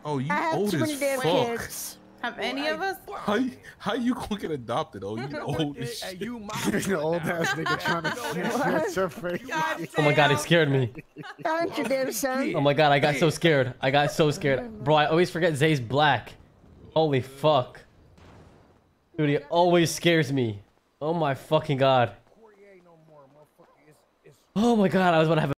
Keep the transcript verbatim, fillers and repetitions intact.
Oh, you I have old too many as damn fuck. kids. Have any of us? How you, how you gonna get adopted? Oh, you old as Hey, shit. you my An old ass nigga trying to snatch her face. God Oh my god, it damn. scared me. Aren't you damn son? Oh my god, I got so scared. I got so scared. Bro, I always forget Zay's black. Holy fuck. Dude, he always scares me. Oh my fucking god. Oh my god, I was about to have a